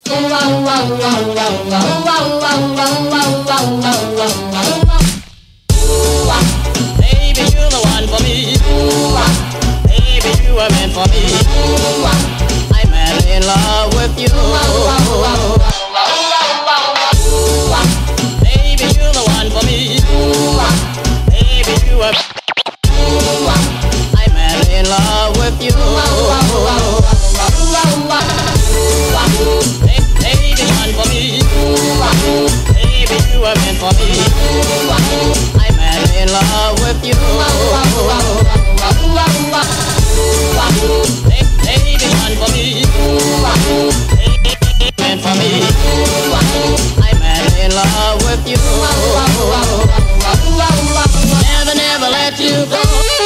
Baby, you're the one for me. Baby, you were meant for me. I'm madly in love with you. Baby, you're the one for me. Baby, you were. I'm madly in love with you. Baby, one for me. Baby, you were meant for me. I'm madly in love with you. Baby, one for me. Baby, meant for me. I'm madly in love with you. Never, never let you go.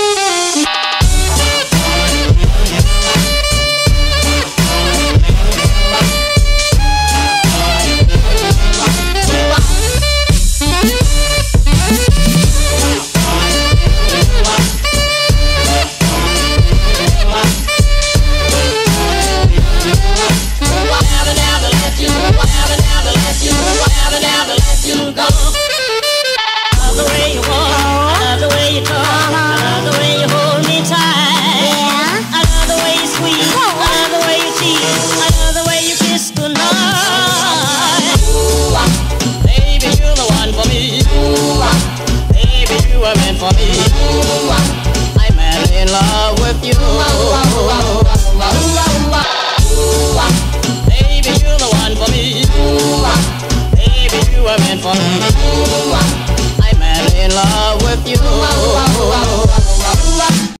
For me, I'm madly in love with you. Baby, you're the one for me. Baby, you were meant for me. I'm madly in love with you.